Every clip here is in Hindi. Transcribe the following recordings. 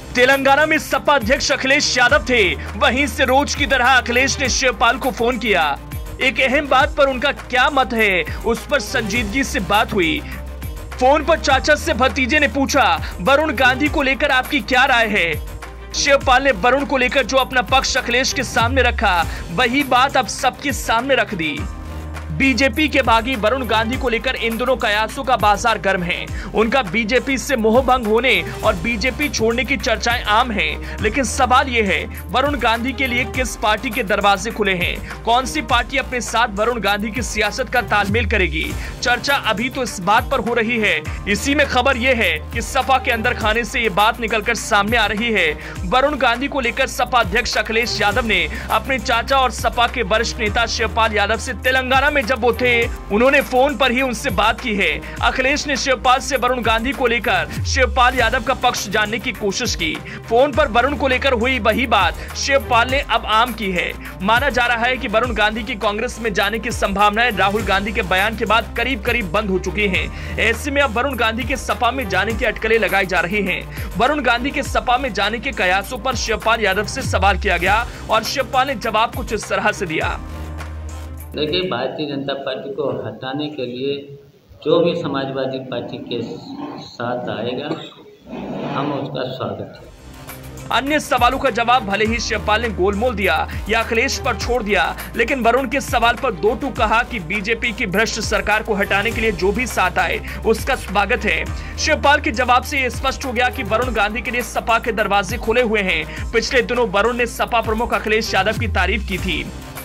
तेलंगाना में सपा अध्यक्ष अखिलेश यादव थे, वहीं से रोज की तरह अखिलेश ने शिवपाल को फोन किया। एक अहम बात पर उनका क्या मत है, उस पर संजीदगी से बात हुई। फोन पर चाचा से भतीजे ने पूछा, वरुण गांधी को लेकर आपकी क्या राय है। शिवपाल ने वरुण को लेकर जो अपना पक्ष अखिलेश के सामने रखा, वही बात अब सबके सामने रख दी। बीजेपी के बागी वरुण गांधी को लेकर इन दोनों कयासों का बाजार गर्म है। उनका बीजेपी से मोहभंग होने और बीजेपी छोड़ने की चर्चाएं आम हैं, लेकिन सवाल यह है, वरुण गांधी के लिए किस पार्टी के दरवाजे खुले हैं? कौन सी पार्टी अपने साथ वरुण गांधी की सियासत का तालमेल करेगी? चर्चा अभी तो इस बात पर हो रही है। इसी में खबर यह है कि सपा के अंदर खाने से ये बात निकलकर सामने आ रही है। वरुण गांधी को लेकर सपा अध्यक्ष अखिलेश यादव ने अपने चाचा और सपा के वरिष्ठ नेता शिवपाल यादव से तेलंगाना में जब वो थे, उन्होंने फोन पर ही उनसे बात की है। अखिलेश ने शिवपाल से वरुण गांधी को लेकर शिवपाल यादव का पक्ष जानने की कोशिश की। फोन पर वरुण को लेकर हुई वही बात शिवपाल ने अब आम की है। माना जा रहा है कि वरुण गांधी की कांग्रेस में जाने की संभावनाएं राहुल गांधी के बयान के बाद करीब करीब बंद हो चुकी हैं। ऐसे में अब वरुण गांधी के सपा में जाने की अटकलें लगाई जा रही हैं। वरुण गांधी के सपा में जाने के कयासों पर शिवपाल यादव से सवाल किया गया और शिवपाल ने जवाब कुछ इस तरह से दिया। देखिए, भारतीय जनता पार्टी को हटाने के लिए जो भी समाजवादी पार्टी के साथ आएगा, हम उसका स्वागत है। अन्य सवालों का जवाब भले ही शिवपाल ने गोलमोल दिया या अखिलेश पर छोड़ दिया, लेकिन वरुण के सवाल पर दो टूक कहा कि बीजेपी की भ्रष्ट सरकार को हटाने के लिए जो भी साथ आए उसका स्वागत है। शिवपाल के जवाब से यह स्पष्ट हो गया कि वरुण गांधी के लिए सपा के दरवाजे खुले हुए हैं। पिछले दिनों वरुण ने सपा प्रमुख अखिलेश यादव की तारीफ की थी।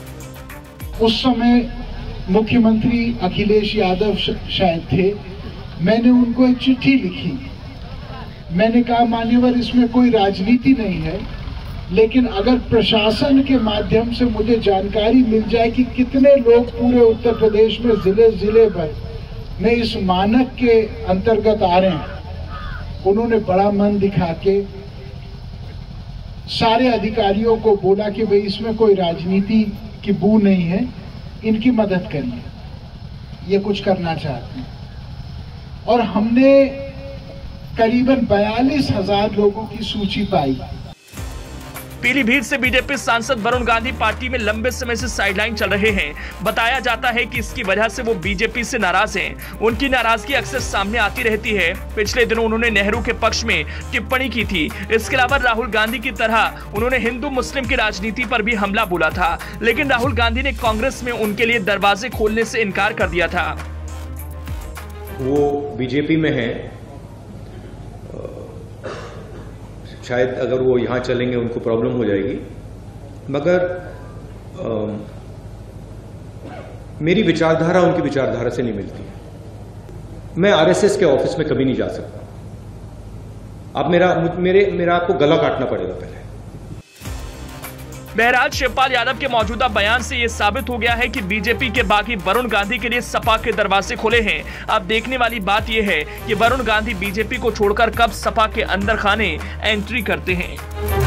उस समय मुख्यमंत्री अखिलेश यादव शायद थे। मैंने उनको एक चिट्ठी लिखी। मैंने कहा, मान्यवर, इसमें कोई राजनीति नहीं है, लेकिन अगर प्रशासन के माध्यम से मुझे जानकारी मिल जाए कि कितने लोग पूरे उत्तर प्रदेश में जिले भर में इस मानक के अंतर्गत आ रहे हैं। उन्होंने बड़ा मन दिखा के सारे अधिकारियों को बोला कि भाई इसमें कोई राजनीति की बू नहीं है, इनकी मदद करिए, ये कुछ करना चाहते हैं। और हमने करीबन 42,000 लोगों की सूची पाई। पीलीभीत से बीजेपी सांसद वरुण गांधी पार्टी में लंबे समय से साइडलाइन चल रहे हैं। बताया जाता है कि इसकी वजह से वो बीजेपी से नाराज हैं। उनकी नाराजगी अक्सर सामने आती रहती है। पिछले दिनों उन्होंने नेहरू के पक्ष में टिप्पणी की थी। इसके अलावा राहुल गांधी की तरह उन्होंने हिंदू मुस्लिम की राजनीति पर भी हमला बोला था, लेकिन राहुल गांधी ने कांग्रेस में उनके लिए दरवाजे खोलने से इनकार कर दिया था। वो बीजेपी में है, शायद अगर वो यहाँ चलेंगे उनको प्रॉब्लम हो जाएगी, मगर मेरी विचारधारा उनकी विचारधारा से नहीं मिलती है। मैं आरएसएस के ऑफिस में कभी नहीं जा सकता। अब मेरा आपको गला काटना पड़ेगा पहले। बहरहाल शिवपाल यादव के मौजूदा बयान से यह साबित हो गया है कि बीजेपी के बागी वरुण गांधी के लिए सपा के दरवाजे खुले हैं। अब देखने वाली बात यह है कि वरुण गांधी बीजेपी को छोड़कर कब सपा के अंदर खाने एंट्री करते हैं।